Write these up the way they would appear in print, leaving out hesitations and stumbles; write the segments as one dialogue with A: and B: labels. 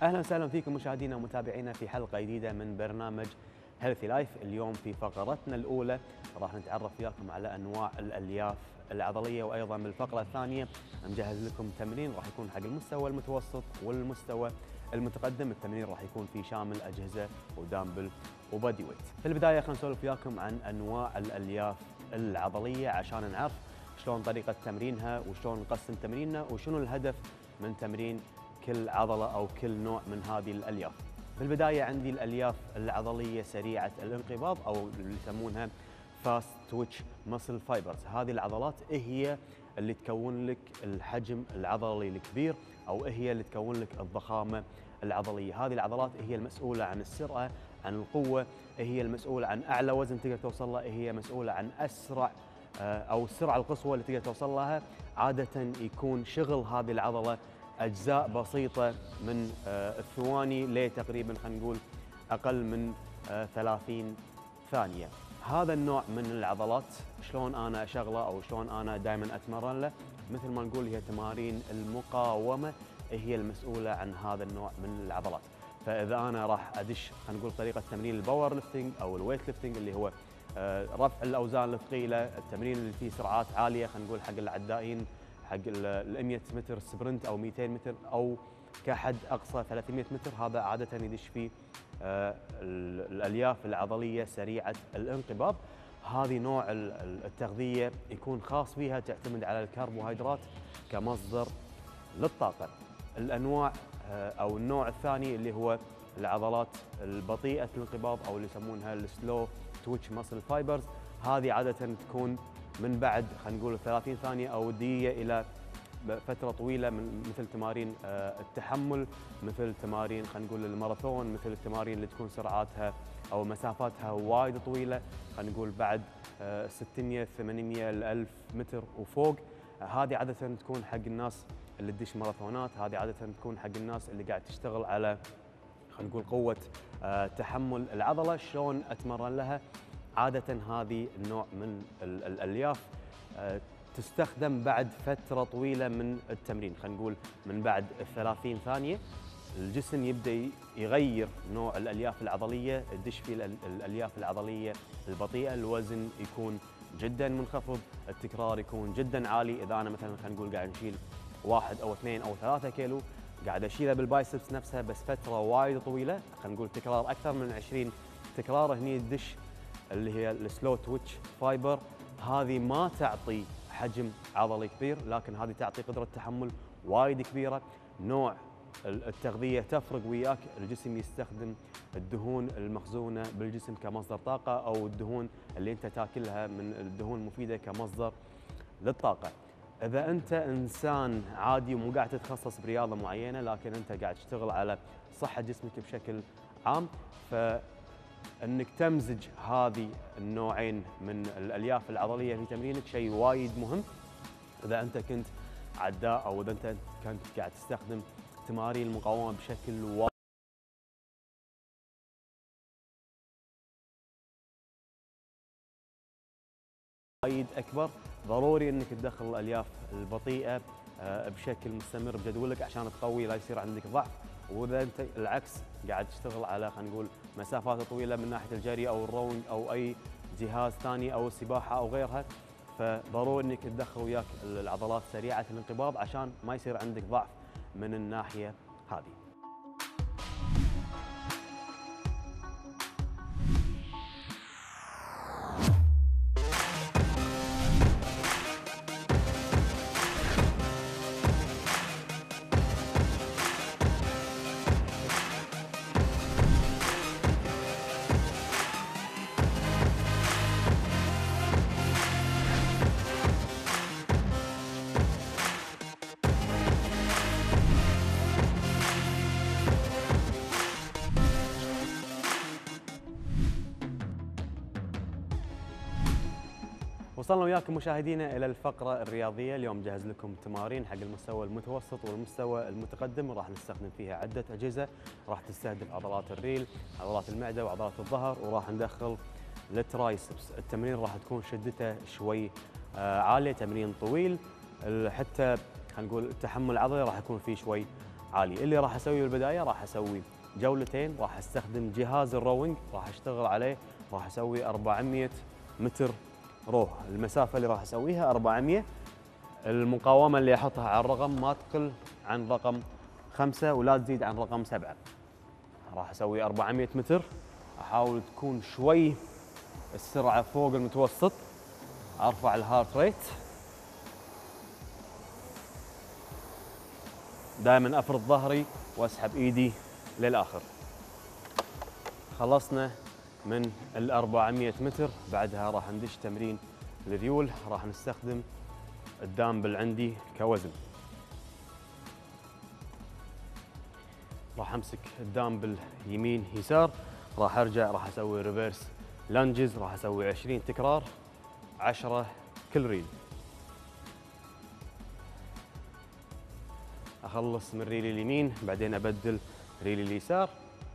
A: اهلا وسهلا فيكم مشاهدينا ومتابعينا في حلقه جديده من برنامج هيلثي لايف. اليوم في فقرتنا الاولى راح نتعرف وياكم على انواع الالياف العضليه، وايضا بالفقره الثانيه مجهز لكم تمرين راح يكون حق المستوى المتوسط والمستوى المتقدم. التمرين راح يكون فيه شامل اجهزه ودامبل وبادي ويت. في البدايه خلينا نسولف وياكم عن انواع الالياف العضليه عشان نعرف شلون طريقه تمرينها وشلون نقسم تمريننا وشنو الهدف من تمرين كل عضلة أو كل نوع من هذه الألياف. في البداية عندي الألياف العضلية سريعة الانقباض أو اللي يسمونها فاست تويتش ماسل فايبرز. هذه العضلات هي اللي تكون لك الحجم العضلي الكبير أو هي اللي تكون لك الضخامة العضلية. هذه العضلات هي المسؤولة عن السرعة، عن القوة، هي المسؤولة عن أعلى وزن تقدر توصل له، هي مسؤولة عن أسرع أو السرعة القصوى اللي تقدر توصل لها. عادة يكون شغل هذه العضلة أجزاء بسيطة من الثواني لتقريبا خلينا نقول أقل من 30 ثانية. هذا النوع من العضلات شلون أنا أشغله أو شلون أنا دائما أتمرن له؟ مثل ما نقول هي تمارين المقاومة هي المسؤولة عن هذا النوع من العضلات. فإذا أنا راح أدش خلينا نقول طريقة تمرين الباور ليفتنج أو الويت ليفتنج اللي هو رفع الأوزان الثقيلة، التمرين اللي فيه سرعات عالية خلينا نقول حق العدائين حق ال 100 متر سبرنت او 200 متر او كحد اقصى 300 متر، هذا عاده يدش فيه الالياف العضليه سريعه الانقباض. هذه نوع التغذيه يكون خاص فيها، تعتمد على الكربوهيدرات كمصدر للطاقه. الانواع او النوع الثاني اللي هو العضلات البطيئه الانقباض او اللي يسمونها السلو تويتش ماسل فايبرز. هذه عاده تكون من بعد خلينا نقول 30 ثانيه او دقيقه الى فتره طويله، من مثل تمارين التحمل، مثل تمارين خلينا نقول الماراثون، مثل التمارين اللي تكون سرعاتها او مسافاتها وايد طويله، خلينا نقول بعد 600 800 ل 1000 متر وفوق. هذه عاده تكون حق الناس اللي تدش ماراثونات، هذه عاده تكون حق الناس اللي قاعد تشتغل على خلينا نقول قوه تحمل العضله. شلون اتمرن لها؟ عادة هذه النوع من الألياف تستخدم بعد فترة طويلة من التمرين، خلينا نقول من بعد 30 ثانية الجسم يبدأ يغير نوع الألياف العضلية، تدش في الألياف العضلية البطيئة، الوزن يكون جدا منخفض، التكرار يكون جدا عالي. إذا أنا مثلا خلينا نقول قاعد نشيل 1 أو 2 أو 3 كيلو قاعد أشيلها بالبايسبس نفسها بس فترة وايد طويلة، خلينا نقول تكرار أكثر من 20 تكرار، هني تدش اللي هي السلو تويتش فايبر. هذه ما تعطي حجم عضلي كبير، لكن هذه تعطي قدرة تحمل وايد كبيرة. نوع التغذية تفرق وياك، الجسم يستخدم الدهون المخزونة بالجسم كمصدر طاقة أو الدهون اللي أنت تاكلها من الدهون المفيدة كمصدر للطاقة. إذا أنت إنسان عادي ومو قاعد تتخصص برياضة معينة لكن أنت قاعد تشتغل على صحة جسمك بشكل عام، انك تمزج هذه النوعين من الالياف العضليه في تمرينك شيء وايد مهم. اذا انت كنت عداء او اذا انت كنت قاعد تستخدم تمارين المقاومه بشكل وايد اكبر، ضروري انك تدخل الالياف البطيئه بشكل مستمر بجدولك عشان تقوي لا يصير عندك ضعف. واذا انت العكس قاعد تشتغل على خلينا نقول مسافات طويله من ناحيه الجري او الرونج او اي جهاز ثاني او السباحه او غيرها، فضروري انك تدخل وياك العضلات سريعه الانقباض عشان ما يصير عندك ضعف من الناحيه هذه. وصلنا وياكم مشاهدينا الى الفقره الرياضيه. اليوم جهز لكم تمارين حق المستوى المتوسط والمستوى المتقدم، راح نستخدم فيها عده اجهزه، راح تستهدف عضلات الريل، عضلات المعده وعضلات الظهر، وراح ندخل الترايسبس. التمرين راح تكون شدته شوي عاليه، تمرين طويل، حتى خلينا نقول التحمل العضلي راح يكون فيه شوي عالي. اللي راح اسويه بالبدايه راح اسوي جولتين، راح استخدم جهاز الروينج، راح اشتغل عليه، راح اسوي 400 متر رو. المسافه اللي راح اسويها 400. المقاومه اللي احطها على الرقم ما تقل عن رقم 5 ولا تزيد عن رقم 7. راح اسوي 400 متر، احاول تكون شوي السرعه فوق المتوسط، ارفع الهارت ريت، دائما افرد ظهري واسحب ايدي للاخر. خلصنا من ال 400 متر، بعدها راح ندش تمرين الريول. راح نستخدم الدامبل عندي كوزن. راح امسك الدامبل يمين يسار، راح ارجع، راح اسوي ريفيرس لانجز، راح اسوي 20 تكرار، 10 كل ريل. اخلص من ريلي اليمين، بعدين ابدل ريلي اليسار.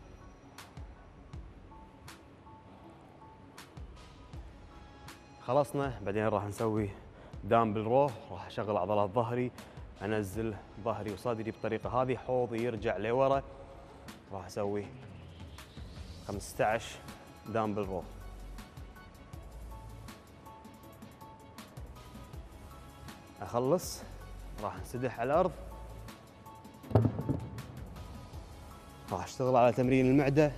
A: خلصنا، بعدين راح نسوي دامبل رو. راح اشغل عضلات ظهري، انزل ظهري وصدري بطريقه هذه، حوضي يرجع لورا. راح اسوي 15 دامبل رو. اخلص، راح انسدح على الارض، راح اشتغل على تمرين المعده.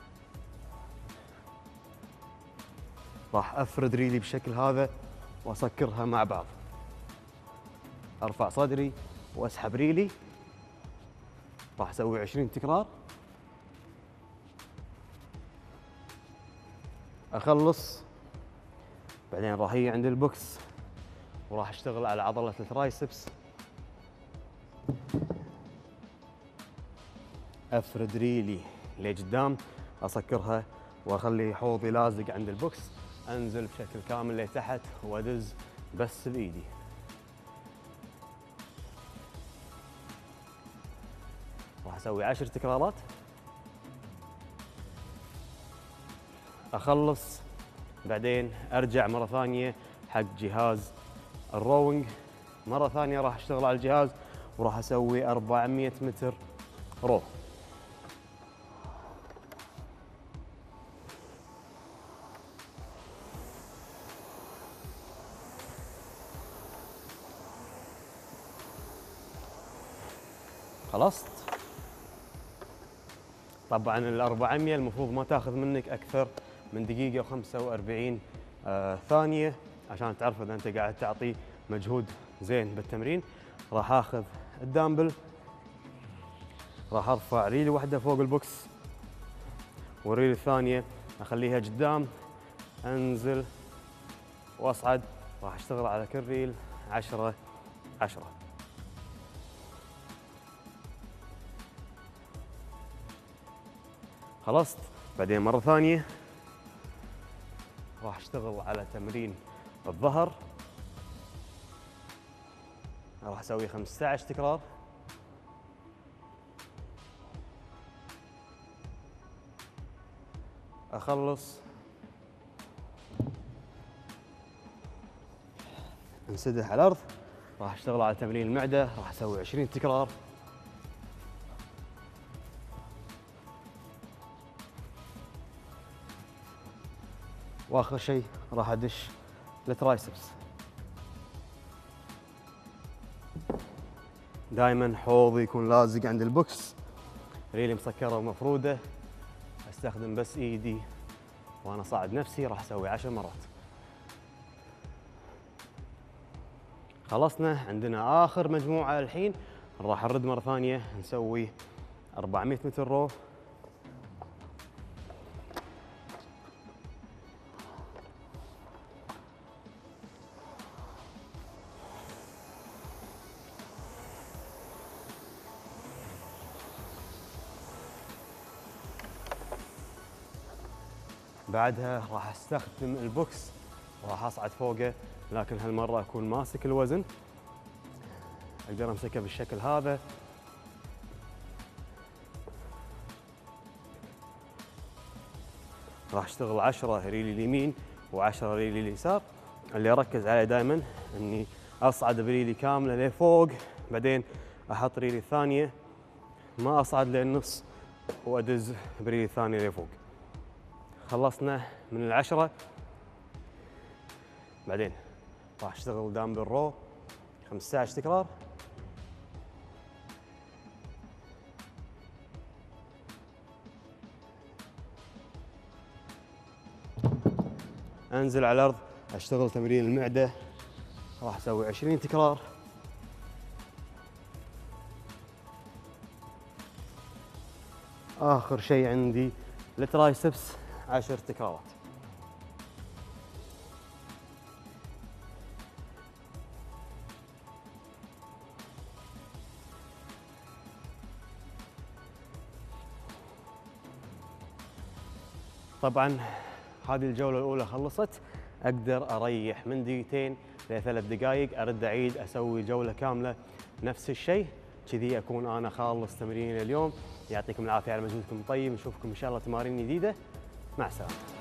A: راح افرد ريلي بالشكل هذا واسكرها مع بعض. ارفع صدري واسحب ريلي. راح اسوي 20 تكرار. اخلص، بعدين راح اجي عند البوكس وراح اشتغل على عضله الترايسبس. افرد ريلي لقدام، اسكرها واخلي حوضي لازق عند البوكس، انزل بشكل كامل لتحت وادز بس بايدي. راح اسوي 10 تكرارات. اخلص، بعدين ارجع مره ثانيه حق جهاز الروينج. مره ثانيه راح اشتغل على الجهاز وراح اسوي 400 متر رو. خلصت. طبعا ال 400 المفروض ما تاخذ منك اكثر من دقيقه و45 ثانيه عشان تعرف اذا انت قاعد تعطي مجهود زين بالتمرين. راح اخذ الدامبل، راح ارفع ريل واحده فوق البوكس والريل الثانيه اخليها قدام، انزل واصعد. راح اشتغل على كل ريل 10 10. خلصت. بعدين مرة ثانية راح اشتغل على تمرين الظهر. راح اسوي 15 تكرار. اخلص، انسدح على الارض. راح اشتغل على تمرين المعدة، راح اسوي 20 تكرار. واخر شيء راح ادش الترايسبس. دائما حوضي يكون لازق عند البوكس، ريلي مسكره ومفروده، استخدم بس ايدي وانا صاعد نفسي. راح اسوي 10 مرات. خلصنا، عندنا اخر مجموعه الحين. راح نرد مره ثانيه نسوي 400 متر رو. بعدها راح استخدم البوكس وراح اصعد فوقه، لكن هالمره اكون ماسك الوزن، اقدر امسكه بالشكل هذا. راح اشتغل 10 ريلي اليمين و10 ريلي اليسار. اللي اركز عليه دائما اني اصعد بريلي كامله لفوق، بعدين احط ريلي الثانيه ما اصعد للنص وادز بريل الثاني لفوق. خلصنا من ال10. بعدين راح اشتغل دامبل رو 15 تكرار. انزل على الارض اشتغل تمرين المعده، راح اسوي 20 تكرار. اخر شيء عندي الترايسبس 10 تكرارات. طبعا هذه الجولة الأولى خلصت، أقدر أريح من دقيقتين ل3 دقائق، أرد أعيد أسوي جولة كاملة نفس الشيء، كذي أكون أنا خالص تمرين اليوم. يعطيكم العافية على مجهودكم الطيب، نشوفكم إن شاء الله تمارين جديدة، مع السلامة.